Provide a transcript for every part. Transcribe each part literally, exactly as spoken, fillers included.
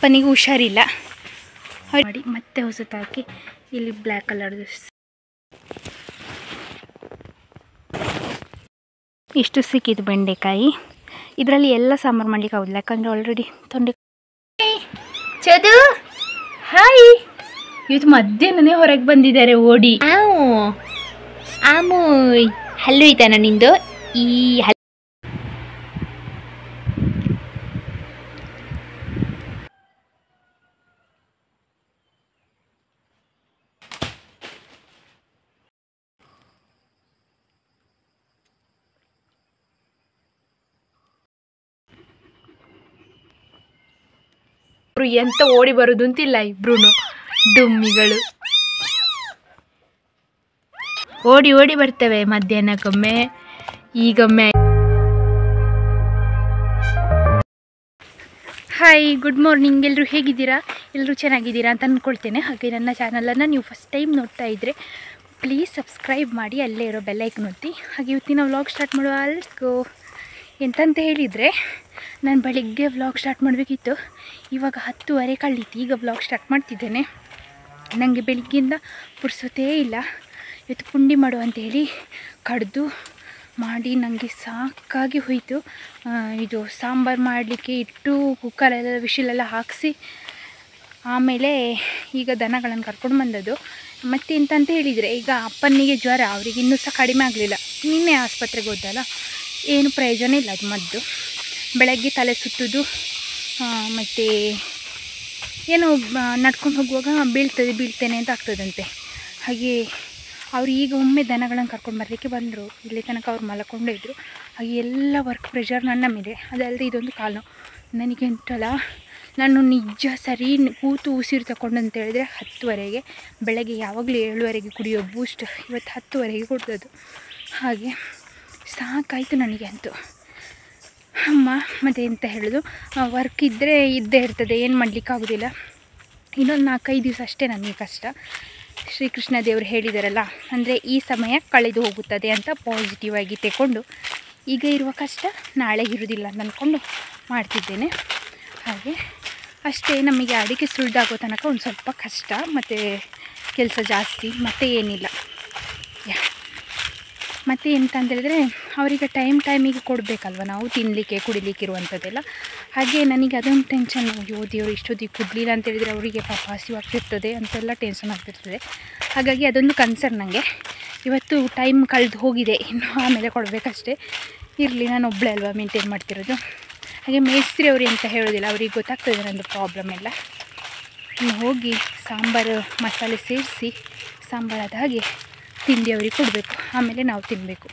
ಅಪ್ಪನಿಗೂ ಹುಷಾರಿಲ್ಲ ಮಾಡಿ ಮತ್ತೆ ಹೊಸತು ಹಾಕಿ ಇಲ್ಲಿ ಬ್ಲ್ಯಾಕ್ ಕಲರ್ದು ಇಷ್ಟು ಸಿಕ್ಕಿದ್ದು ಬೆಂಡೆಕಾಯಿ. ಇದರಲ್ಲಿ ಎಲ್ಲ ಸಾಂಬಾರು ಮಾಡ್ಲಿಕ್ಕೆ ಆಗೋದಿಲ್ಲ, ಯಾಕಂದರೆ ಆಲ್ರೆಡಿ ತೊಂಡೆ. ಚದು ಹಾಯ್, ಇವತ್ತು ಮಧ್ಯಾಹ್ನನೇ ಹೊರಗೆ ಬಂದಿದ್ದಾರೆ ಓಡಿ. ಆವು ಆಮು ಹಲ್ಲು ಐತಾನ ನಿಂದು? ಈ ಹಲ್ಲು ಎಂತ ಓಡಿ ಬರೋದು ಅಂತಿಲ್ಲ, ಇಬ್ರು ಡುಮ್ಮಿಗಳು ಓಡಿ ಓಡಿ ಬರ್ತವೆ ಮಧ್ಯಾಹ್ನಕ್ಕೊಮ್ಮೆ, ಈಗೊಮ್ಮೆ. Hi, good morning. ಎಲ್ಲರೂ ಹೇಗಿದ್ದೀರಾ? ಎಲ್ಲರೂ ಚೆನ್ನಾಗಿದ್ದೀರಾ ಅಂತ ಅಂದ್ಕೊಳ್ತೇನೆ. ಹಾಗೆ ನನ್ನ ಚಾನಲನ್ನು ನೀವು ಫಸ್ಟ್ ಟೈಮ್ ನೋಡ್ತಾ ಇದ್ದರೆ ಪ್ಲೀಸ್ ಸಬ್ಸ್ಕ್ರೈಬ್ ಮಾಡಿ, ಅಲ್ಲೇ ಇರೋ ಬೆಲ್ಲೈಕನ್ ಒತ್ತಿ. ಹಾಗೆ ಇವತ್ತಿನ ವ್ಲಾಗ್ ಸ್ಟಾರ್ಟ್ ಮಾಡುವ. Let's go. ಎಂತಂತ ಹೇಳಿದರೆ, ನಾನು ಬೆಳಿಗ್ಗೆ ವ್ಲಾಗ್ ಸ್ಟಾರ್ಟ್ ಮಾಡಬೇಕಿತ್ತು, ಇವಾಗ ಹತ್ತುವರೆ ಕಳೀತು, ಈಗ ವ್ಲಾಗ್ ಸ್ಟಾರ್ಟ್ ಮಾಡ್ತಿದ್ದೇನೆ. ನನಗೆ ಬೆಳಿಗ್ಗೆಯಿಂದ ಪುರ್ಸೊತ್ತೇ ಇಲ್ಲ. ಇವತ್ತು ಪುಂಡಿ ಮಾಡುವ ಅಂತೇಳಿ ಕಡ್ದು ಮಾಡಿ ನನಗೆ ಸಾಕಾಗಿ ಹೋಯಿತು. ಇದು ಸಾಂಬಾರು ಮಾಡಲಿಕ್ಕೆ ಇಟ್ಟು ಕುಕ್ಕರೆಲ್ಲ ವಿಶಿಲೆಲ್ಲ ಹಾಕಿಸಿ ಆಮೇಲೆ ಈಗ ದನಗಳನ್ನು ಕರ್ಕೊಂಡು ಬಂದದ್ದು. ಮತ್ತು ಎಂತಂತ ಹೇಳಿದರೆ, ಈಗ ಅಪ್ಪನಿಗೆ ಜ್ವರ, ಅವರಿಗೆ ಇನ್ನೂ ಸಹ ಕಡಿಮೆ ಆಗಲಿಲ್ಲ. ನಿನ್ನೆ ಆಸ್ಪತ್ರೆಗೆ ಹೋದಲ್ಲ, ಏನು ಪ್ರಯೋಜನ ಇಲ್ಲ ಅದು ಮದ್ದು. ಬೆಳಗ್ಗೆ ತಲೆ ಸುತ್ತೋದು, ಮತ್ತು ಏನೋ ನಡ್ಕೊಂಡು ಹೋಗುವಾಗ ಬೀಳ್ತದೆ ಬೀಳ್ತೇನೆ ಅಂತ ಆಗ್ತದಂತೆ. ಹಾಗೆ ಅವರು ಈಗ ಒಮ್ಮೆ ದನಗಳನ್ನು ಕರ್ಕೊಂಡು ಬರಲಿಕ್ಕೆ ಬಂದರು. ಇಲ್ಲಿ ತನಕ ಅವ್ರು ಮಲ್ಕೊಂಡೇ ಇದ್ದರು. ಹಾಗೆ ಎಲ್ಲ ವರ್ಕ್ ಪ್ರೆಷರ್ ನನ್ನ ಮೇಲೆ, ಅದಲ್ಲದೆ ಇದೊಂದು ಕಾಲು ನನಗೆ ಉಂಟಲ್ಲ. ನಾನು ನಿಜ ಸರಿ ಕೂತು ಉಸಿರು ತಗೊಂಡು ಅಂತ ಹೇಳಿದರೆ ಹತ್ತುವರೆಗೆ, ಬೆಳಗ್ಗೆ ಯಾವಾಗಲೂ ಏಳುವರೆಗೆ ಕುಡಿಯೋ ಬೂಸ್ಟ್ ಇವತ್ತು ಹತ್ತುವರೆಗೆ ಕೊಡ್ತದ್ದು. ಹಾಗೆ ಸಾಕಾಯಿತು ನನಗೆ ಅಂತೂ. ಅಮ್ಮ ಮತ್ತು ಎಂತ ಹೇಳೋದು, ವರ್ಕ್ ಇದ್ದರೆ ಇದ್ದೇ ಇರ್ತದೆ, ಏನು ಮಾಡಲಿಕ್ಕಾಗೋದಿಲ್ಲ. ಇನ್ನೊಂದು ನಾಲ್ಕೈದು ದಿವಸ ಅಷ್ಟೇ ನನಗೆ ಕಷ್ಟ. ಶ್ರೀಕೃಷ್ಣ ದೇವರು ಹೇಳಿದಾರಲ್ಲ, ಅಂದರೆ ಈ ಸಮಯ ಕಳೆದು ಹೋಗುತ್ತದೆ ಅಂತ ಪಾಸಿಟಿವ್ ಆಗಿ ತಗೊಂಡು, ಈಗ ಇರುವ ಕಷ್ಟ ನಾಳೆ ಇರುವುದಿಲ್ಲ ಅಂತ ಅಂದ್ಕೊಂಡು ಮಾಡ್ತಿದ್ದೇನೆ. ಹಾಗೆ ಅಷ್ಟೇ. ನಮಗೆ ಅಡಿಕೆ ಸುಳಿದಾಗೋ ತನಕ ಒಂದು ಸ್ವಲ್ಪ ಕಷ್ಟ, ಮತ್ತು ಕೆಲಸ ಜಾಸ್ತಿ, ಮತ್ತು ಏನಿಲ್ಲ. ಯಾ ಮತ್ತು ಎಂತ ಅಂತ ಹೇಳಿದ್ರೆ, ಅವರಿಗೆ ಟೈಮ್ ಟೈಮಿಗೆ ಕೊಡಬೇಕಲ್ವ ನಾವು ತಿನ್ನಲಿಕ್ಕೆ ಕುಡಿಲಿಕ್ಕೆ ಇರುವಂಥದ್ದೆಲ್ಲ. ಹಾಗೆ ನನಗೆ ಅದೊಂದು ಟೆನ್ಷನ್, ಅಯ್ಯೋ ದೇವರು ಇಷ್ಟೊತ್ತಿಗೆ ಕೊಡಲಿಲ್ಲ ಅಂತೇಳಿದರೆ ಅವರಿಗೆ ಪಾಪ ಹಸಿವಾಗ್ತಿರ್ತದೆ ಅಂತೆಲ್ಲ ಟೆನ್ಷನ್ ಆಗ್ತಿರ್ತದೆ. ಹಾಗಾಗಿ ಅದೊಂದು ಕನ್ಸರ್ನ್ ನನಗೆ. ಇವತ್ತು ಟೈಮ್ ಕಳೆದು ಹೋಗಿದೆ, ಇನ್ನು ಆಮೇಲೆ ಕೊಡಬೇಕಷ್ಟೇ. ಇರಲಿ, ನಾನು ಒಬ್ಬಳೇ ಅಲ್ವಾ ಮೇಂಟೈನ್ ಮಾಡ್ತಿರೋದು. ಹಾಗೆ ಮೇಸ್ತ್ರಿ ಅವರು ಎಂತ ಹೇಳೋದಿಲ್ಲ, ಅವ್ರಿಗೆ ಗೊತ್ತಾಗ್ತದೆ ನನ್ನದು ಪ್ರಾಬ್ಲಮ್ ಎಲ್ಲ. ಇನ್ನು ಹೋಗಿ ಸಾಂಬಾರು ಮಸಾಲೆ ಸೇರಿಸಿ ಸಾಂಬಾರಾದ ಹಾಗೆ ತಿಂಡಿ ಅವ್ರಿಗೆ ಕೊಡಬೇಕು, ಆಮೇಲೆ ನಾವು ತಿನ್ನಬೇಕು.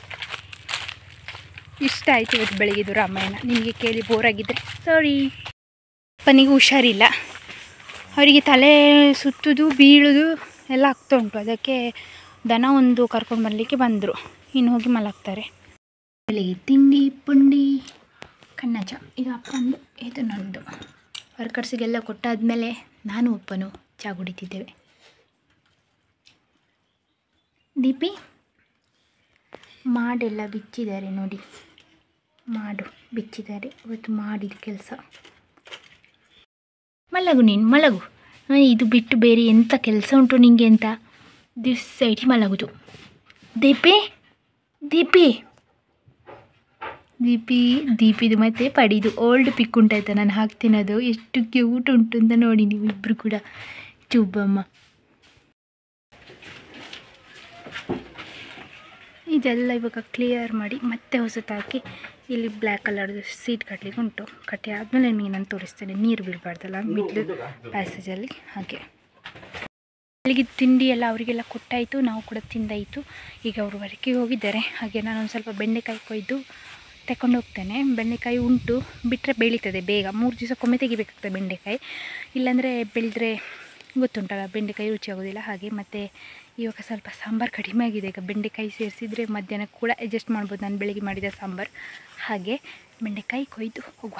ಇಷ್ಟ ಆಯಿತು ಇವತ್ತು ಬೆಳಗ್ಗೆದು ರಾಮಾಯಣ. ನಿಮಗೆ ಕೇಳಿ ಬೋರಾಗಿದ್ದರೆ ಸಾರಿ. ಅಪ್ಪನಿಗೂ ಹುಷಾರಿಲ್ಲ, ಅವರಿಗೆ ತಲೆ ಸುತ್ತೋದು ಬೀಳೋದು ಎಲ್ಲ ಆಗ್ತಾ ಉಂಟು. ಅದಕ್ಕೆ ದನ ಒಂದು ಕರ್ಕೊಂಡು ಬರಲಿಕ್ಕೆ ಬಂದರು, ಇನ್ನು ಹೋಗಿ ಮಲಗ್ತಾರೆ. ಬೆಳಿಗ್ಗೆ ತಿಂಡಿ ಪುಂಡಿ ಕಣ್ಣಾಚ, ಇದು ಅಪ್ಪಂದು, ಇದು ನನ್ನದು. ವರ್ಕರ್ಸಿಗೆಲ್ಲ ಕೊಟ್ಟಾದಮೇಲೆ ನಾನು ಅಪ್ಪನು ಚಹಾ ಕುಡಿತಿದ್ದೇವೆ. ದೀಪಿ ಮಾಡೆಲ್ಲ ಬಿಚ್ಚಿದ್ದಾರೆ ನೋಡಿ, ಮಾಡು ಬಿಚ್ಚಿದ್ದಾರೆ. ಇವತ್ತು ಮಾಡಿದ ಕೆಲಸ. ಮಲಗು ನೀನು, ಮಲಗು. ಇದು ಬಿಟ್ಟು ಬೇರೆ ಎಂಥ ಕೆಲಸ ಉಂಟು ನಿಂಗೆ ಅಂತ ದಿವಸ ಇಟ್ಟು ಮಲಗುದು. ದೀಪಿ ದೀಪಿ ದೀಪಿ ದೀಪಿದು ಮತ್ತು ಪಡಿದು ಓಲ್ಡ್ ಪಿಕ್ ಉಂಟಾಯ್ತಾ ನಾನು ಹಾಕ್ತೀನದು, ಎಷ್ಟು ಕ್ಯೂಟ್ ಉಂಟು ಅಂತ ನೋಡಿ ನೀವು ಇಬ್ಬರು ಕೂಡ. ಚುಬ್ಬಮ್ಮ ಇದೆಲ್ಲ ಇವಾಗ ಕ್ಲಿಯರ್ ಮಾಡಿ ಮತ್ತೆ ಹೊಸತು ಹಾಕಿ ಇಲ್ಲಿ ಬ್ಲ್ಯಾಕ್ ಕಲರ್ದು ಸೀಟ್ ಕಟ್ಟಲಿಕ್ಕೆ ಉಂಟು. ಕಟ್ಟಿ ಆದಮೇಲೆ ನಿಮಗೆ ನಾನು ತೋರಿಸ್ತೇನೆ, ನೀರು ಬೀಳಬಾರ್ದಲ್ಲ ಮಿಡ್ಲ್ ಪ್ಯಾಸೇಜಲ್ಲಿ. ಹಾಗೆ ಬೆಳಿಗ್ಗೆ ತಿಂಡಿ ಎಲ್ಲ ಅವರಿಗೆಲ್ಲ ಕೊಟ್ಟಾಯಿತು, ನಾವು ಕೂಡ ತಿಂದಾಯಿತು. ಈಗ ಅವರು ವರ್ಕಿಗೆ ಹೋಗಿದ್ದಾರೆ. ಹಾಗೆ ನಾನೊಂದು ಸ್ವಲ್ಪ ಬೆಂಡೆಕಾಯಿ ಕೊಯ್ದು ತಗೊಂಡು ಹೋಗ್ತೇನೆ. ಬೆಂಡೆಕಾಯಿ ಉಂಟು, ಬಿಟ್ಟರೆ ಬೆಳೀತದೆ ಬೇಗ. ಮೂರು ದಿವಸಕ್ಕೊಮ್ಮೆ ತೆಗಿಬೇಕಾಗ್ತದೆ ಬೆಂಡೆಕಾಯಿ, ಇಲ್ಲಾಂದರೆ ಬೆಳೆದ್ರೆ ಗೊತ್ತುಂಟಲ್ಲ ಬೆಂಡೆಕಾಯಿ ರುಚಿ ಆಗೋದಿಲ್ಲ. ಹಾಗೆ ಮತ್ತು ಇವಾಗ ಸ್ವಲ್ಪ ಸಾಂಬಾರು ಕಡಿಮೆ ಆಗಿದೆ, ಈಗ ಬೆಂಡೆಕಾಯಿ ಸೇರಿಸಿದರೆ ಮಧ್ಯಾಹ್ನ ಕೂಡ ಅಡ್ಜಸ್ಟ್ ಮಾಡ್ಬೋದು ನಾನು ಬೆಳಿಗ್ಗೆ ಮಾಡಿದ ಸಾಂಬಾರು. ಹಾಗೆ ಬೆಂಡೆಕಾಯಿ ಕೊಯ್ದು ಹೋಗುವ.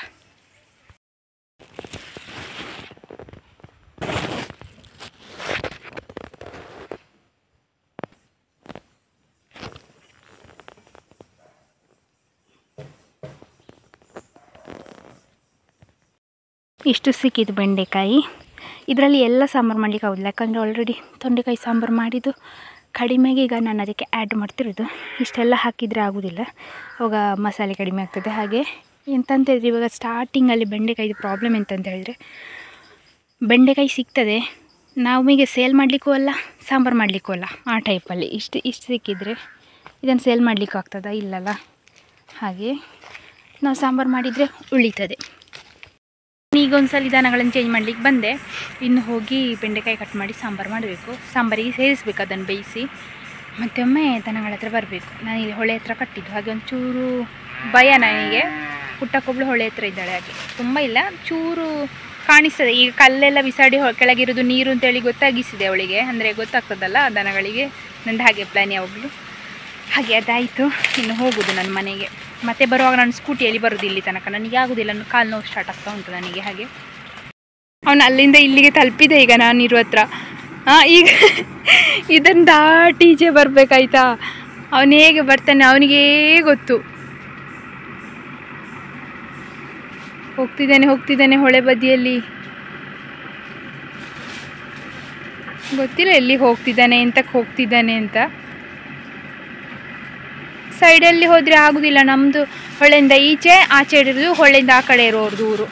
ಇಷ್ಟು ಸಿಕ್ಕಿದ್ದು ಬೆಂಡೆಕಾಯಿ. ಇದರಲ್ಲಿ ಎಲ್ಲ ಸಾಂಬಾರು ಮಾಡಲಿಕ್ಕೆ ಆಗೋದಿಲ್ಲ, ಯಾಕಂದರೆ ಆಲ್ರೆಡಿ ತೊಂಡೆಕಾಯಿ ಸಾಂಬಾರು ಮಾಡಿದ್ದು ಕಡಿಮೆಗೆ ಈಗ ನಾನು ಅದಕ್ಕೆ ಆ್ಯಡ್ ಮಾಡ್ತಿರೋದು. ಇಷ್ಟೆಲ್ಲ ಹಾಕಿದರೆ ಆಗೋದಿಲ್ಲ, ಅವಾಗ ಮಸಾಲೆ ಕಡಿಮೆ ಆಗ್ತದೆ. ಹಾಗೆ ಎಂತಂತ ಹೇಳಿದ್ರೆ ಇವಾಗ ಸ್ಟಾರ್ಟಿಂಗಲ್ಲಿ ಬೆಂಡೆಕಾಯಿದು ಪ್ರಾಬ್ಲಮ್ ಎಂತಂತ ಹೇಳಿದ್ರೆ, ಬೆಂಡೆಕಾಯಿ ಸಿಗ್ತದೆ, ನಮಗೆ ಸೇಲ್ ಮಾಡಲಿಕ್ಕೂ ಅಲ್ಲ, ಸಾಂಬಾರು ಮಾಡಲಿಕ್ಕೂ ಅಲ್ಲ, ಆ ಟೈಪಲ್ಲಿ. ಇಷ್ಟು ಇಷ್ಟು ಸಿಕ್ಕಿದರೆ ಇದನ್ನು ಸೇಲ್ ಮಾಡಲಿಕ್ಕೂ ಆಗ್ತದಾ? ಇಲ್ಲಲ್ಲ. ಹಾಗೆ ನಾವು ಸಾಂಬಾರು ಮಾಡಿದರೆ ಉಳಿತದೆ. ಈಗ ಒಂದು ಸಲ ದನಗಳನ್ನು ಚೇಂಜ್ ಮಾಡಲಿಕ್ಕೆ ಬಂದೆ, ಇನ್ನು ಹೋಗಿ ಬೆಂಡೆಕಾಯಿ ಕಟ್ ಮಾಡಿ ಸಾಂಬಾರು ಮಾಡಬೇಕು. ಸಾಂಬಾರಿಗೆ ಸೇರಿಸ್ಬೇಕು, ಅದನ್ನು ಬೇಯಿಸಿ ಮತ್ತೊಮ್ಮೆ ದನಗಳ ಹತ್ರ ಬರಬೇಕು. ನಾನು ಇಲ್ಲಿ ಹೊಳೆ ಹತ್ರ ಕಟ್ಟಿದ್ದು, ಹಾಗೆ ಒಂಚೂರು ಭಯ ನನಗೆ. ಪುಟ್ಟಕ್ಕೊಬ್ಳು ಹೊಳೆ ಹತ್ರ ಇದ್ದಾಳೆ, ಹಾಗೆ ತುಂಬ ಇಲ್ಲ, ಚೂರು ಕಾಣಿಸ್ತದೆ. ಈಗ ಕಲ್ಲೆಲ್ಲ ಬಿಸಾಡಿ ಕೆಳಗಿರೋದು ನೀರು ಅಂತೇಳಿ ಗೊತ್ತಾಗಿಸಿದೆ ಅವಳಿಗೆ, ಅಂದರೆ ಗೊತ್ತಾಗ್ತದಲ್ಲ ದನಗಳಿಗೆ. ನಂದು ಹಾಗೆ ಪ್ಲ್ಯಾನ್ ಯಾವಾಗಲೂ. ಹಾಗೆ ಅದಾಯಿತು. ಇನ್ನು ಹೋಗೋದು ನನ್ನ ಮನೆಗೆ. ಮತ್ತೆ ಬರುವಾಗ ನಾನು ಸ್ಕೂಟಿಯಲ್ಲಿ ಬರೋದು ಇಲ್ಲಿ ತನಕ, ನನಗೆ ಆಗೋದಿಲ್ಲ, ನನ್ನ ಕಾಲು ನೋವು ಸ್ಟಾರ್ಟ್ ಆಗ್ತಾ ಉಂಟು ನನಗೆ. ಹಾಗೆ ಅವನು ಅಲ್ಲಿಂದ ಇಲ್ಲಿಗೆ ತಲುಪಿದೆ ಈಗ ನಾನಿರೋ ಹತ್ರ. ಹಾಂ, ಈಗ ಇದನ್ನು ದಾಟೀಚೆ ಬರಬೇಕಾಯ್ತಾ? ಅವನು ಹೇಗೆ ಬರ್ತಾನೆ ಅವನಿಗೇ ಗೊತ್ತು. ಹೋಗ್ತಿದ್ದಾನೆ ಹೋಗ್ತಿದ್ದಾನೆ ಹೊಳೆ ಬದಿಯಲ್ಲಿ, ಗೊತ್ತಿಲ್ಲ ಎಲ್ಲಿಗೆ ಹೋಗ್ತಿದ್ದಾನೆ, ಎಂತಕ್ಕೆ ಹೋಗ್ತಿದ್ದಾನೆ ಅಂತ. ಸೈಡಲ್ಲಿ ಹೋದರೆ ಆಗೋದಿಲ್ಲ, ನಮ್ಮದು ಹೊಳೆಯಿಂದ ಈಚೆ, ಆಚೆ ಇರೋದು ಹೊಳೆಯಿಂದ ಆ ಕಡೆ ಇರೋರ್ದು ಊರು.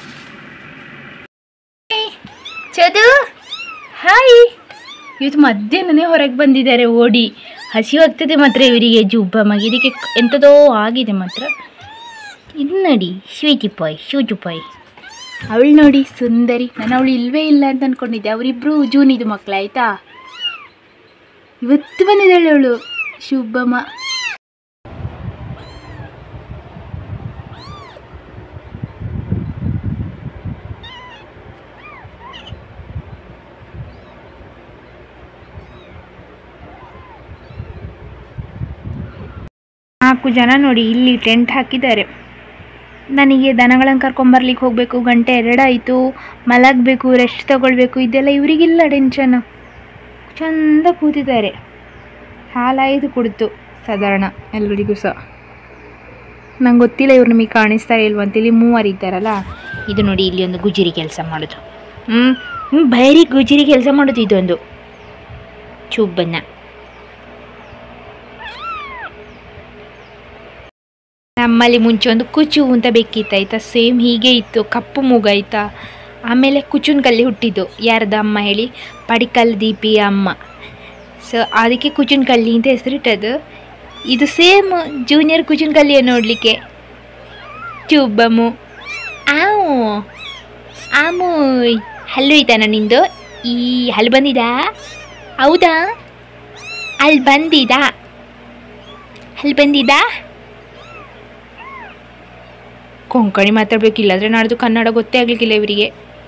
ಚದು ಹಾಯ್. ಇವತ್ತು ಮಧ್ಯಾಹ್ನನೇ ಹೊರಗೆ ಬಂದಿದ್ದಾರೆ ಓಡಿ. ಹಸಿವಾಗ್ತದೆ ಮಾತ್ರ ಇವರಿಗೆ, ಜುಬ್ಬ ಮಗಿದಕ್ಕೆ ಎಂಥದೋ ಆಗಿದೆ ಮಾತ್ರ. ಇದು ನೋಡಿ ಸ್ವೀಟಿ ಪಾಯ್, ಶೂಜು ಪಾಯ್. ಅವಳು ನೋಡಿ ಸುಂದರಿ. ನಾನು ಅವಳು ಇಲ್ಲವೇ ಇಲ್ಲ ಅಂತ ಅಂದ್ಕೊಂಡಿದ್ದೆ. ಅವರಿಬ್ಬರು ಜೂನಿದು ಮಕ್ಕಳು ಆಯಿತಾ. ಇವತ್ತು ಬಂದಿದ್ದಾಳೆ ಅವಳು, ಶುಭಮ್ಮ. ನಾಲ್ಕು ಜನ ನೋಡಿ ಇಲ್ಲಿ ಟೆಂಟ್ ಹಾಕಿದ್ದಾರೆ. ನನಗೆ ದನಗಳನ್ನು ಕರ್ಕೊಂಬರ್ಲಿಕ್ಕೆ ಹೋಗಬೇಕು, ಗಂಟೆ ಎರಡಾಯಿತು, ಮಲಗಬೇಕು, ರೆಸ್ಟ್ ತಗೊಳ್ಬೇಕು, ಇದೆಲ್ಲ ಇವರಿಗಿಲ್ಲ ಟೆನ್ಷನ್. ಚೆಂದ ಕೂತಿದ್ದಾರೆ. ಹಾಲಾಯಿತು ಕುಡಿತು ಸಾಧಾರಣ ಎಲ್ಲರಿಗೂ ಸಹ. ನಂಗೆ ಗೊತ್ತಿಲ್ಲ ಇವ್ರು ನಿಮಗೆ ಕಾಣಿಸ್ತಾ ಇಲ್ವಂತ. ಇಲ್ಲಿ ಮೂವರು ಇದ್ದಾರಲ್ಲ. ಇದು ನೋಡಿ ಇಲ್ಲಿ ಒಂದು ಗುಜರಿ ಕೆಲಸ ಮಾಡೋದು. ಹ್ಞೂ ಹ್ಞೂ ಬೈರಿ ಗುಜರಿ ಕೆಲಸ ಮಾಡೋದು ಇದೊಂದು ಚುಬ್ಬನ್ನ. ನಮ್ಮಲ್ಲಿ ಮುಂಚೆ ಒಂದು ಕುಚು ಅಂತ ಬೇಕಿತ್ತಾಯ್ತಾ, ಸೇಮ್ ಹೀಗೆ ಇತ್ತು, ಕಪ್ಪು ಮೂಗಾಯ್ತಾ. ಆಮೇಲೆ ಕುಚುನ್ ಕಲ್ಲಿ ಹುಟ್ಟಿದ್ದು ಯಾರ್ದ ಅಮ್ಮ ಹೇಳಿ, ಪಡಿಕಲ್ ದೀಪಿಯ ಅಮ್ಮ. ಸೊ ಅದಕ್ಕೆ ಕುಚುನ್ ಕಲ್ಲಿ ಅಂತ ಹೆಸರಿಟ್ಟದು. ಇದು ಸೇಮ್ ಜೂನಿಯರ್ ಕುಚುನ್ ಕಲ್ಲಿಯ ನೋಡಲಿಕ್ಕೆ. ಚುಬ್ಬಮ್ಮು ಆವು ಆಮು ಹಲ್ಲು ಐತಾನ ನಿಂದು? ಈ ಹಲ್ಲು ಬಂದಿದಾ? ಹೌದಾ, ಅಲ್ಲಿ ಬಂದಿದಾ? ಹಲ್ಲು ಬಂದಿದಾ? ಕೊಂಕಣಿ ಮಾತಾಡಬೇಕಿಲ್ಲ, ಅಂದರೆ ನಾಡ್ದು ಕನ್ನಡ ಗೊತ್ತೇ ಆಗಲಿಕ್ಕಿಲ್ಲ ಇವರಿಗೆ.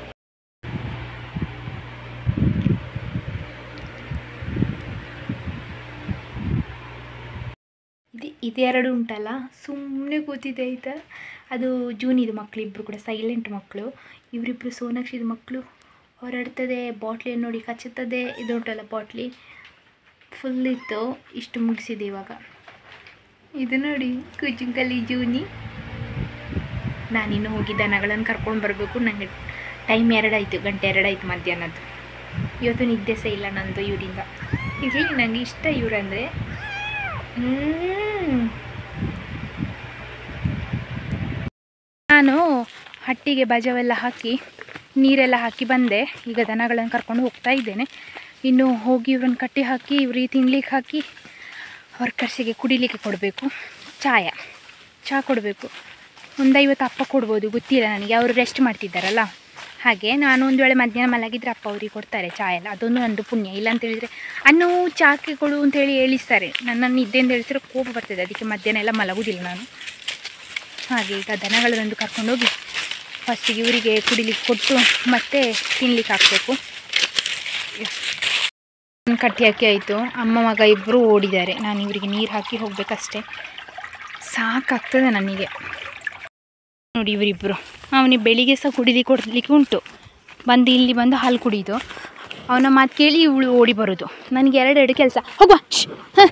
ಇದು ಇದೆರಡು ಉಂಟಲ್ಲ, ಸುಮ್ಮನೆ ಕೂತಿದೆ ಆಯಿತಾ. ಅದು ಜೂನಿದು ಮಕ್ಕಳು, ಇಬ್ಬರು ಕೂಡ ಸೈಲೆಂಟ್ ಮಕ್ಕಳು. ಇವರಿಬ್ಬರು ಸೋನಾಕ್ಷಿದ ಮಕ್ಕಳು. ಹೊರಡ್ತದೆ, ಬಾಟ್ಲಿಯನ್ನು ನೋಡಿ ಕಚ್ಚುತ್ತದೆ. ಇದು ಉಂಟಲ್ಲ ಬಾಟ್ಲಿ ಫುಲ್ ಇತ್ತು, ಇಷ್ಟು ಮುಗಿಸಿದೆ ಇವಾಗ. ಇದು ನೋಡಿ ಕುಚುಂಕಲಿ ಜೂನಿ. ನಾನಿನ್ನು ಹೋಗಿ ದನಗಳನ್ನು ಕರ್ಕೊಂಡು ಬರಬೇಕು. ನನಗೆ ಟೈಮ್ ಎರಡಾಯಿತು, ಗಂಟೆ ಎರಡಾಯಿತು ಮಧ್ಯಾಹ್ನದ್ದು. ಇವತ್ತು ನಿದ್ದೆ ಸಹ ಇಲ್ಲ ನಂದು ಇವರಿಂದ. ಇರಲಿ, ನನಗೆ ಇಷ್ಟ ಇವರಂದರೆ. ನಾನು ಹಟ್ಟಿಗೆ ಬಜವೆಲ್ಲ ಹಾಕಿ ನೀರೆಲ್ಲ ಹಾಕಿ ಬಂದೆ. ಈಗ ದನಗಳನ್ನು ಕರ್ಕೊಂಡು ಹೋಗ್ತಾ ಇದ್ದೇನೆ. ಇನ್ನು ಹೋಗಿ ಇವ್ರನ್ನ ಕಟ್ಟಿ ಹಾಕಿ ಇವ್ರಿಗೆ ತಿನ್ಲಿಕ್ಕೆ ಹಾಕಿ ವರ್ಕರ್ಸಿಗೆ ಕುಡಿಲಿಕ್ಕೆ ಕೊಡಬೇಕು. ಚಾಯ ಚಹಾ ಕೊಡಬೇಕು. ಒಂದು ಐವತ್ತು ಅಪ್ಪ ಕೊಡ್ಬೋದು, ಗೊತ್ತಿಲ್ಲ ನನಗೆ, ಅವರು ರೆಸ್ಟ್ ಮಾಡ್ತಿದ್ದಾರಲ್ಲ. ಹಾಗೆ ನಾನು ಒಂದು ವೇಳೆ ಮಧ್ಯಾಹ್ನ ಮಲಗಿದ್ರೆ ಅಪ್ಪ ಅವ್ರಿಗೆ ಕೊಡ್ತಾರೆ ಚಹಾ ಎಲ್ಲ. ಅದೊಂದು ನಂದು ಪುಣ್ಯ. ಇಲ್ಲ ಅಂತ ಹೇಳಿದರೆ ಅನ್ನು ಚಾಕೆ ಕೊಡು ಅಂತೇಳಿ ಹೇಳಿಸ್ತಾರೆ. ನನ್ನನ್ನು ನಿದ್ದೆ ಅಂತ ಹೇಳಿದ್ರೆ ಕೋಪ ಬರ್ತದೆ, ಅದಕ್ಕೆ ಮಧ್ಯಾಹ್ನ ಎಲ್ಲ ಮಲಗುವುದಿಲ್ಲ ನಾನು. ಹಾಗೆ ಈಗ ದನಗಳನ್ನೊಂದು ಕರ್ಕೊಂಡೋಗಿ ಫಸ್ಟಿಗೆ ಇವರಿಗೆ ಕುಡಿಲಿಕ್ಕೆ ಕೊಟ್ಟು ಮತ್ತೆ ತಿನ್ಲಿಕ್ಕೆ ಹಾಕಬೇಕು. ಕಟ್ಟಿ ಹಾಕಿ ಆಯಿತು. ಅಮ್ಮ ಮಗ ಇಬ್ಬರು ಓಡಿದ್ದಾರೆ. ನಾನು ಇವರಿಗೆ ನೀರು ಹಾಕಿ ಹೋಗಬೇಕಷ್ಟೇ. ಸಾಕಾಗ್ತದೆ ನನಗೆ ನೋಡಿ ಇವರಿಬ್ಬರು. ಅವನಿಗೆ ಬೆಳಿಗ್ಗೆ ಸಹ ಕುಡಿಲಿಕ್ಕೆ ಕೊಡಲಿಕ್ಕೆ ಉಂಟು. ಬಂದು ಇಲ್ಲಿ ಬಂದು ಹಾಲು ಕುಡಿದು ಅವನ ಮಾತು ಕೇಳಿ ಇವಳು ಓಡಿ ಬರೋದು. ನನಗೆ ಎರಡೆರಡು ಕೆಲಸ. ಹೋಗುವ. ಹಾಂ,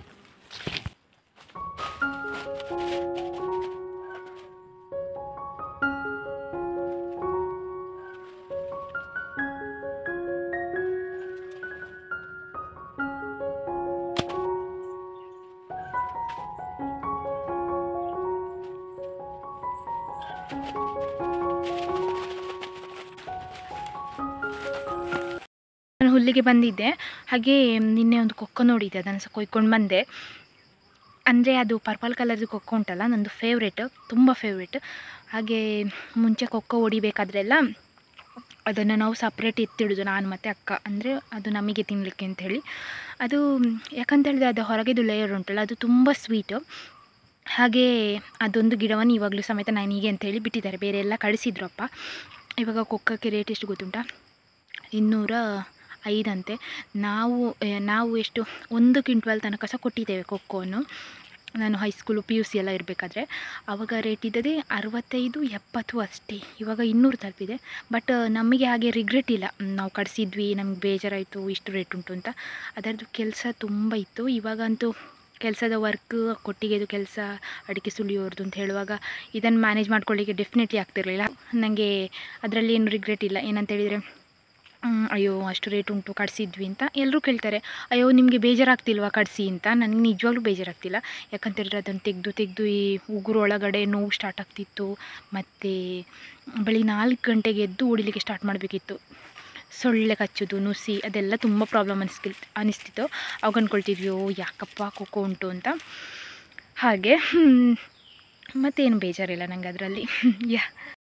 ಹುಲ್ಲಿಗೆ ಬಂದಿದ್ದೆ. ಹಾಗೆ ನಿನ್ನೆ ಒಂದು ಕೊಕ್ಕೋ ನೋಡಿದ್ದೆ, ಅದನ್ನು ಸಹ ಕೊಯ್ಕೊಂಡು ಬಂದೆ. ಅಂದರೆ ಅದು ಪರ್ಪಲ್ ಕಲರ್ದು ಕೊಕ್ಕೋ ಉಂಟಲ್ಲ, ನಂದು ಫೇವ್ರೇಟ್, ತುಂಬ ಫೇವ್ರೇಟ್. ಹಾಗೆ ಮುಂಚೆ ಕೊಕ್ಕೋ ಹೊಡಿಬೇಕಾದ್ರೆಲ್ಲ ಅದನ್ನು ನಾವು ಸಪ್ರೇಟ್ ಎತ್ತಿಡೋದು, ನಾನು ಮತ್ತು ಅಕ್ಕ. ಅಂದರೆ ಅದು ನಮಗೆ ತಿನ್ನಲಿಕ್ಕೆ ಅಂಥೇಳಿ. ಅದು ಯಾಕಂತ ಹೇಳಿದ್ರೆ ಅದು ಹೊರಗೆದು ಲೇಯರ್ ಉಂಟಲ್ಲ, ಅದು ತುಂಬ ಸ್ವೀಟು. ಹಾಗೆ ಅದೊಂದು ಗಿಡವನ್ನು ಇವಾಗಲೂ ಸಮೇತ ನನಗೆ ಅಂತೇಳಿ ಬಿಟ್ಟಿದ್ದಾರೆ, ಬೇರೆ ಎಲ್ಲ ಕಳಿಸಿದ್ರು ಅಪ್ಪ. ಇವಾಗ ಕೊಕ್ಕಕ್ಕೆ ರೇಟ್ ಎಷ್ಟು ಗೊತ್ತುಂಟಾ? ಇನ್ನೂರ ಐದಂತೆ. ನಾವು ನಾವು ಎಷ್ಟು ಒಂದು ಕ್ವಿಂಟಲ್ ತನಕ ಸಹ ಕೊಟ್ಟಿದ್ದೇವೆ ಕೊಕ್ಕೋವನ್ನು. ನಾನು ಹೈಸ್ಕೂಲು ಪಿ ಯು ಸಿ ಎಲ್ಲ ಇರಬೇಕಾದ್ರೆ ಆವಾಗ ರೇಟ್ ಇದ್ದದೇ ಅರವತ್ತೈದು ಎಪ್ಪತ್ತು ಅಷ್ಟೇ. ಇವಾಗ ಇನ್ನೂರು ತಲುಪಿದೆ. ಬಟ್ ನಮಗೆ ಹಾಗೆ ರಿಗ್ರೆಟ್ ಇಲ್ಲ, ನಾವು ಕಡಿಸಿದ್ವಿ, ನಮ್ಗೆ ಬೇಜಾರಾಯಿತು ಇಷ್ಟು ರೇಟ್ ಉಂಟು ಅಂತ. ಅದರದ್ದು ಕೆಲಸ ತುಂಬ ಇತ್ತು. ಇವಾಗಂತೂ ಕೆಲಸದ ವರ್ಕ್, ಕೊಟ್ಟಿಗೆದು ಕೆಲಸ, ಅಡಿಕೆ ಸುಲಿಯೋರ್ದು ಅಂತ ಹೇಳುವಾಗ ಇದನ್ನು ಮ್ಯಾನೇಜ್ ಮಾಡ್ಕೊಳ್ಳಿಕ್ಕೆ ಡೆಫಿನೆಟ್ಲಿ ಆಗ್ತಿರಲಿಲ್ಲ. ನನಗೆ ಅದರಲ್ಲಿ ಏನು ರಿಗ್ರೆಟ್ ಇಲ್ಲ. ಏನಂತೇಳಿದರೆ, ಅಯ್ಯೋ ಅಷ್ಟು ರೇಟ್ ಉಂಟು ಕಡಿಸಿದ್ವಿ ಅಂತ ಎಲ್ಲರೂ ಕೇಳ್ತಾರೆ, ಅಯ್ಯೋ ನಿಮಗೆ ಬೇಜಾರಾಗ್ತಿಲ್ವಾ ಕಡಿಸಿ ಅಂತ. ನನಗೆ ನಿಜವಾಗ್ಲೂ ಬೇಜಾರಾಗ್ತಿಲ್ಲ. ಯಾಕಂತೇಳಿದ್ರೆ ಅದನ್ನು ತೆಗೆದು ತೆಗೆದು ಈ ಉಗುರು ಒಳಗಡೆ ನೋವು ಸ್ಟಾರ್ಟ್ ಆಗ್ತಿತ್ತು. ಮತ್ತು ಬೆಳಿಗ್ಗೆ ನಾಲ್ಕು ಗಂಟೆಗೆ ಎದ್ದು ಹೊಡಿಲಿಕ್ಕೆ ಸ್ಟಾರ್ಟ್ ಮಾಡಬೇಕಿತ್ತು. ಸೊಳ್ಳೆ ಕಚ್ಚೋದು, ನುಸಿ, ಅದೆಲ್ಲ ತುಂಬ ಪ್ರಾಬ್ಲಮ್ ಅನಿಸ್ಕಿ ಅನಿಸ್ತಿತ್ತು. ಅವಾಗ ಅಂದ್ಕೊಳ್ತಿದ್ವಿ, ಯಾಕಪ್ಪ ಕೊಕ್ಕೋ ಉಂಟು ಅಂತ. ಹಾಗೆ ಮತ್ತೇನು ಬೇಜಾರಿಲ್ಲ ನನಗೆ ಅದರಲ್ಲಿ. ಯಾ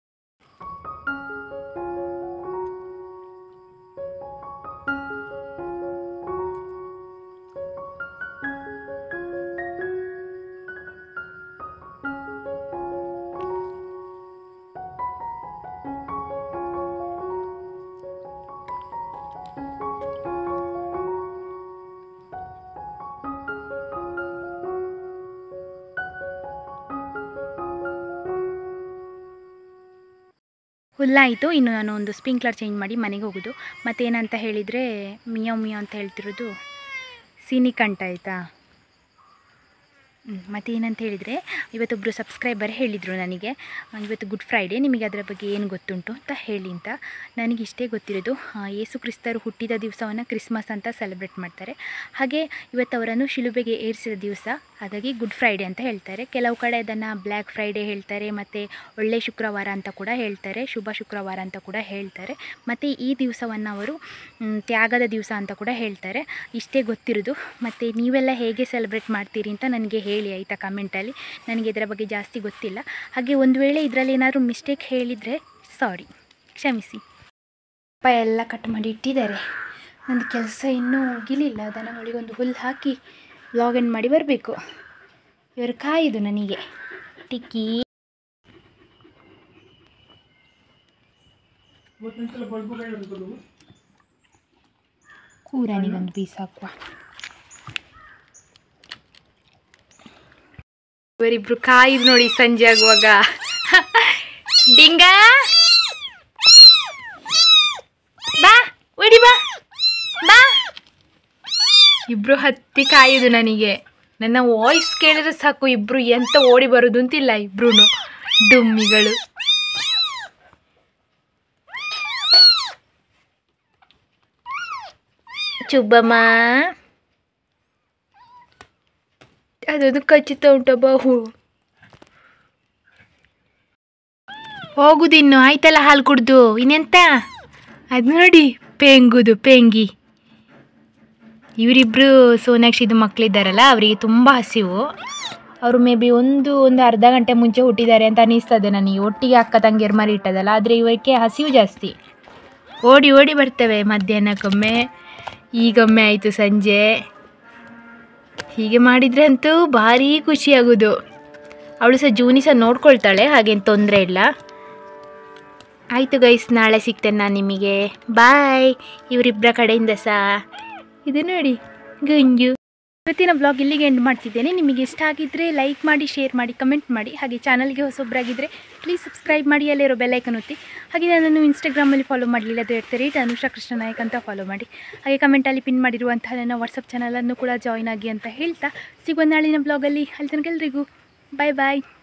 ಹುಲ್ಲಾಯಿತು. ಇನ್ನು ನಾನು ಒಂದು ಸ್ಪ್ರಿಂಕ್ಲರ್ ಚೇಂಜ್ ಮಾಡಿ ಮನೆಗೆ ಹೋಗೋದು. ಮತ್ತೇನಂತ ಹೇಳಿದರೆ, ಮಿಯಾವ್ ಮಿಯಾವ್ ಅಂತ ಹೇಳ್ತಿರೋದು ಸೀನಿಕಂಠ ಆಯಿತಾ. ಮತ್ತೇನಂತ ಹೇಳಿದರೆ, ಇವತ್ತೊಬ್ಬರು ಸಬ್ಸ್ಕ್ರೈಬರ್ ಹೇಳಿದರು ನನಗೆ, ಇವತ್ತು ಗುಡ್ ಫ್ರೈಡೇ, ನಿಮಗೆ ಅದರ ಬಗ್ಗೆ ಏನು ಗೊತ್ತುಂಟು ಅಂತ ಹೇಳಿ ಅಂತ. ನನಗಿಷ್ಟೇ ಗೊತ್ತಿರೋದು, ಯೇಸು ಕ್ರಿಸ್ತರು ಹುಟ್ಟಿದ ದಿವಸವನ್ನು ಕ್ರಿಸ್ಮಸ್ ಅಂತ ಸೆಲೆಬ್ರೇಟ್ ಮಾಡ್ತಾರೆ. ಹಾಗೆ ಇವತ್ತು ಅವರನ್ನು ಶಿಲುಬೆಗೆ ಏರಿಸಿದ ದಿವಸ, ಹಾಗಾಗಿ ಗುಡ್ ಫ್ರೈಡೇ ಅಂತ ಹೇಳ್ತಾರೆ. ಕೆಲವು ಕಡೆ ಅದನ್ನು ಬ್ಲ್ಯಾಕ್ ಫ್ರೈಡೇ ಹೇಳ್ತಾರೆ, ಮತ್ತು ಒಳ್ಳೆ ಶುಕ್ರವಾರ ಅಂತ ಕೂಡ ಹೇಳ್ತಾರೆ, ಶುಭ ಶುಕ್ರವಾರ ಅಂತ ಕೂಡ ಹೇಳ್ತಾರೆ. ಮತ್ತು ಈ ದಿವಸವನ್ನು ಅವರು ತ್ಯಾಗದ ದಿವಸ ಅಂತ ಕೂಡ ಹೇಳ್ತಾರೆ. ಇಷ್ಟೇ ಗೊತ್ತಿರೋದು. ಮತ್ತು ನೀವೆಲ್ಲ ಹೇಗೆ ಸೆಲೆಬ್ರೇಟ್ ಮಾಡ್ತೀರಿ ಅಂತ ನನಗೆ ಹೇಳಿ ಆಯಿತಾ ಕಮೆಂಟಲ್ಲಿ. ನನಗೆ ಇದರ ಬಗ್ಗೆ ಜಾಸ್ತಿ ಗೊತ್ತಿಲ್ಲ. ಹಾಗೆ ಒಂದು ವೇಳೆ ಇದರಲ್ಲಿ ಏನಾದರೂ ಮಿಸ್ಟೇಕ್ ಹೇಳಿದರೆ ಸಾರಿ, ಕ್ಷಮಿಸಿ. ಅಪ್ಪ ಎಲ್ಲ ಕಟ್ ಮಾಡಿ ಇಟ್ಟಿದ್ದಾರೆ. ನನ್ನ ಕೆಲಸ ಇನ್ನೂ ಮುಗಿಲಿಲ್ಲ. ದನಗಳಿಗೊಂದು ಹುಲ್ಲು ಹಾಕಿ ವ್ಲಾಗ್ ಎಂಡ್ ಮಾಡಿ ಬರಬೇಕು. ಇವರು ಕಾಯಿದು ನನಗೆ ಟಿಕ್ಕಿ. ಕೂರನಿಗೊಂದು ಪೀಸ್ ಹಾಕುವ. ಇವರಿಬ್ರು ಕಾಯಿದು ನೋಡಿ ಸಂಜೆ ಆಗುವಾಗ. ಡಿಂಗ ಬಾ ಓಡಿ ಬಾ ಬಾ. ಇಬ್ರು ಹತ್ತಿ ಕಾಯುದು ನನಗೆ. ನನ್ನ ವಾಯ್ಸ್ ಕೇಳಿದ್ರೆ ಸಾಕು ಇಬ್ರು ಎಂತ ಓಡಿ ಬರೋದು ಅಂತಿಲ್ಲ. ಇಬ್ರು ಡುಮ್ಮಿಗಳು. ಚುಬ್ಬಮ್ಮ ಅದೊಂದು ಖಚಿತ ಉಂಟ ಬಾಹು. ಹೋಗುದಿನ್ನು ಆಯ್ತಲ್ಲ ಹಾಲು ಕುಡ್ದು. ಇನ್ನೆಂತ ಅದು ನೋಡಿ ಪೇಂಗುದು ಪೇಂಗಿ. ಇವರಿಬ್ಬರು ಸೋನಾಕ್ಷಿದು ಮಕ್ಕಳಿದ್ದಾರಲ್ಲ, ಅವರಿಗೆ ತುಂಬ ಹಸಿವು. ಅವರು ಮೇ ಬಿ ಒಂದು ಒಂದು ಅರ್ಧ ಗಂಟೆ ಮುಂಚೆ ಹುಟ್ಟಿದ್ದಾರೆ ಅಂತ ಅನ್ನಿಸ್ತದೆ ನನಗೆ. ಒಟ್ಟಿಗೆ ಅಕ್ಕ ತಂಗಿಯರು ಮರಿ ಇಟ್ಟದಲ್ಲ, ಆದರೆ ಇವಕ್ಕೆ ಹಸಿವು ಜಾಸ್ತಿ. ಓಡಿ ಓಡಿ ಬರ್ತವೆ ಮಧ್ಯಾಹ್ನಕ್ಕೊಮ್ಮೆ, ಈಗೊಮ್ಮೆ ಆಯಿತು ಸಂಜೆ. ಹೀಗೆ ಮಾಡಿದರೆ ಅಂತೂ ಭಾರಿ ಖುಷಿಯಾಗೋದು. ಅವಳು ಸಹ ಜೂನಿ ಸಹ ನೋಡ್ಕೊಳ್ತಾಳೆ, ಹಾಗೇನು ತೊಂದರೆ ಇಲ್ಲ. ಆಯಿತು ಗೈಸ್, ನಾಳೆ ಸಿಗ್ತೇನೆ ನಾನು ನಿಮಗೆ. ಬಾಯ್. ಇವರಿಬ್ಬರ ಕಡೆಯಿಂದ ಸಹ ಇದು ನೋಡಿ ಗುಂಜು. ಇವತ್ತಿನ ಬ್ಲಾಗ್ ಇಲ್ಲಿಗೆ ಎಂಡ್ ಮಾಡ್ತಿದ್ದೇನೆ. ನಿಮಗೆ ಇಷ್ಟ ಆಗಿದ್ದರೆ ಲೈಕ್ ಮಾಡಿ, ಶೇರ್ ಮಾಡಿ, ಕಮೆಂಟ್ ಮಾಡಿ. ಹಾಗೆ ಚಾನಲ್ಗೆ ಹೊಸೊಬ್ಬರಾಗಿದ್ದರೆ ಪ್ಲೀಸ್ ಸಬ್ಸ್ಕ್ರೈಬ್ ಮಾಡಿ, ಅಲ್ಲಿರೋ ಬೆಲ್ಲೈಕನ್ ಒತ್ತಿ. ಹಾಗೆ ನನ್ನನ್ನು ಇನ್ಸ್ಟಾಗ್ರಾಮಲ್ಲಿ ಫಾಲೋ ಮಾಡಲಿಲ್ಲ ಅದು ಹೇಳ್ತಾರೆ ಅನುಷಾ ಕೃಷ್ಣ ನಾಯಕ್ ಅಂತ ಫಾಲೋ ಮಾಡಿ. ಹಾಗೆ ಕಮೆಂಟಲ್ಲಿ ಪಿನ್ ಮಾಡಿರುವಂತಹ ನನ್ನ ವಾಟ್ಸಪ್ ಚಾನಲನ್ನು ಕೂಡ ಜಾಯ್ನ್ ಆಗಿ ಅಂತ ಹೇಳ್ತಾ ಸಿಗುವ ನಾಳಿನ ಬ್ಲಾಗಲ್ಲಿ. ಅಲ್ಲಿ ತನಕ ಎಲ್ರಿಗೂ ಬಾಯ್ ಬಾಯ್.